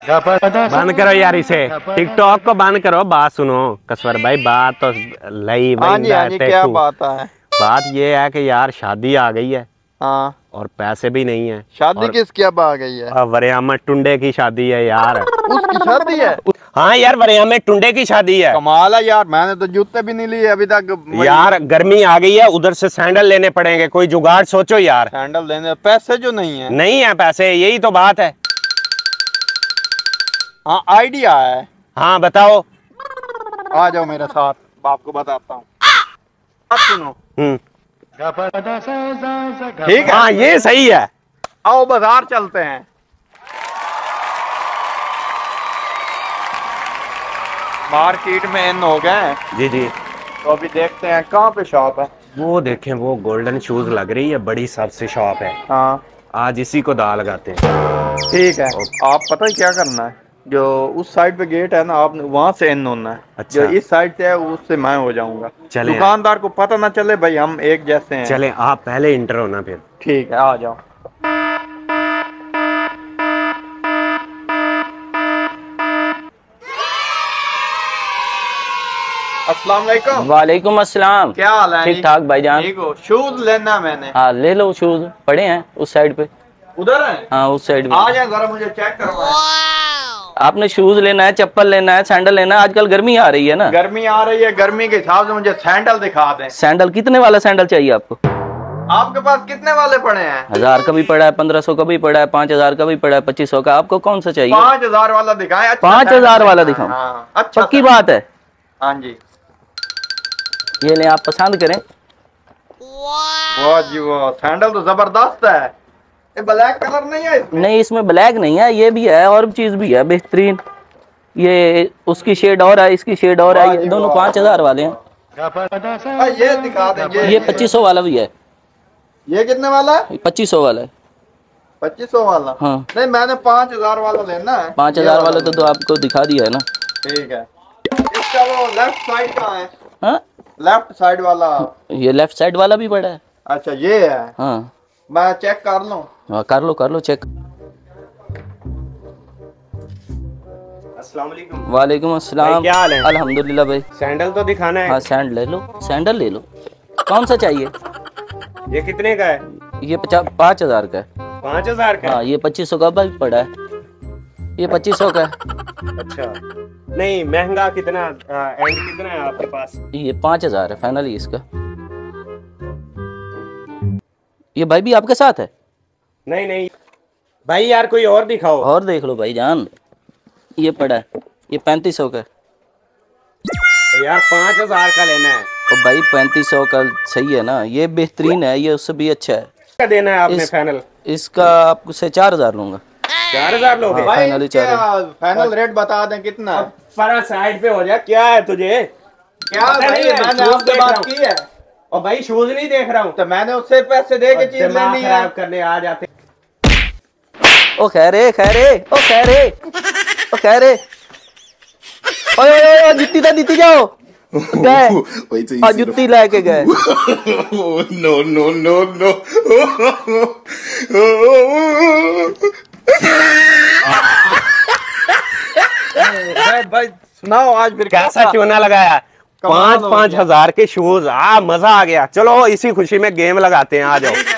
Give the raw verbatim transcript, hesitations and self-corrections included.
बंद करो यार इसे, टिकटॉक को बंद करो। बात सुनो कसवर भाई, बात तो लई बंद। क्या बात है? बात ये है कि यार शादी आ गई है। हाँ। और पैसे भी नहीं है। शादी किसकी अब आ गई है? वरियामा टुंडे की शादी है यार। उसकी शादी है? हाँ यार, वरियामा में टुंडे की शादी है। कमाल है यार, मैंने तो जूते भी नहीं लिए अभी तक। यार गर्मी आ गई है, उधर से सैंडल लेने पड़ेंगे, कोई जुगाड़ सोचो यार। सैंडल लेने पैसे जो नहीं है। नहीं है पैसे, यही तो बात है। हाँ आइडिया है। हाँ बताओ। आ जाओ मेरे साथ, बाप को बताता हूँ। सुनो। हम्म ठीक है। हाँ ये सही है। आओ बाजार चलते हैं। मार्केट में इन हो गए। जी जी। तो अभी देखते हैं कहाँ पे शॉप है। वो देखें, वो गोल्डन शूज लग रही है, बड़ी सबसे शॉप है। हाँ आज इसी को दाल लगाते हैं। ठीक है। आप पता है क्या करना है, जो उस साइड पे गेट है ना, आपने वहाँ से इन होना है। अच्छा। जो इस साइड से है उससे मैं हो जाऊंगा। चले दुकानदार को पता ना चले भाई हम एक जैसे हैं। चले आप पहले इंटर होना फिर। ठीक है, आ जाओ। अस्सलाम वालेकुम। वालेकुम अस्सलाम। क्या हाल है? ठीक ठाक भाईजान। ठीक हो? शूज लेना मैंने। हाँ ले लो, शूज पड़े हैं उस साइड पे। उधर है? हाँ उस साइड पे। आ जाए जरा, मुझे चेक करवाएं। आपने शूज लेना है, चप्पल लेना है, सैंडल लेना है? आजकल गर्मी आ रही है ना। गर्मी आ रही है, गर्मी के हिसाब से मुझे सैंडल दिखा दें। सैंडल कितने वाला सैंडल चाहिए आपको? आपके पास कितने वाले पड़े हैं? हजार का भी पड़ा है, पंद्रह सौ का भी पड़ा है, पाँच हजार का भी पड़ा है, पच्चीस सौ का। आपको कौन सा चाहिए? पाँच हजार वाला दिखाएं। अच्छा पाँच हजार वाला दिखाऊं? हाँ, अच्छा पक्की बात है? हाँ जी। ये ले, आप पसंद करें। वाह जी वाह, सैंडल तो जबरदस्त है। ये ब्लैक कलर नहीं है इसमें? नहीं इसमें ब्लैक नहीं है, ये भी है और चीज भी है बेहतरीन। ये उसकी शेड और है, इसकी शेड और है, ये दोनों पाँच हजार वाले हैं। आ, ये दिखा देंगे। ये पच्चीस सौ वाला भी है। ये कितने वाला है? पच्चीस सौ वाला है। पच्चीस सौ वाला? हाँ। नहीं मैंने पाँच हजार वाला लेना है। पाँच हजार वाला तो, तो आपको दिखा दिया है ना। ठीक है। इसका वो लेफ्ट साइड कहाँ है? हाँ लेफ्ट साइड वाला। ये लेफ्ट साइड वाला भी पड़ा है। अच्छा ये है। हाँ मैं चेक कर लूं? हाँ कर लो कर लो चेक। अस्सलाम वालेकुम। वालेकुम अस्सलाम। क्या हाल है? अल्हम्दुलिल्लाह भाई। सैंडल तो दिखाना है। हाँ सैंडल ले लो, सैंडल ले लो। कौन सा चाहिए? ये कितने का है? ये पचास पाँच हजार का है। पाँच हजार का? हाँ ये पच्चीस सौ का भी पड़ा है। ये पच्चीस सौ का है। अच्छा नहीं, महंगा कितना एंड कितना है आपके पास? ये पाँच हजार है फाइनली इसका। ये भाई भी आपके साथ है? नहीं नहीं भाई यार, कोई और दिखाओ। और देख लो भाई जान, ये पड़ा है, ये पैंतीस सौ का है। तो यार पाँच हजार का लेना है। तो भाई पैंतीस सौ का सही है ना, ये बेहतरीन है, ये उससे भी अच्छा है। क्या देना है आपने इस, फाइनल? इसका आपको से चार हजार लूंगा। चार हजार लोगे? हाँ, फाइनली चार हजार। फाइनल रेट बता दें कितना? पर साइड पे हो जाए। क्या है तुझे? क्या भाई, मैंने आपसे बात की है। और भाई शूज नहीं देख रहा हूँ। तो मैंने उससे पैसे दे के चीज लेनी है। करने आ जाते। ओ खैरे खैरे ओ खैरे ओ खैरे, ओए ओए ओए जुत्ती तो दीती जाओ। गए और जुत्ती लेके गए। No no no no. भाई सुनाओ आज फिर कैसा चूना लगाया? पाँच पाँच हजार के शूज। आ मजा आ गया। चलो इसी खुशी में गेम लगाते हैं, आ जाओ।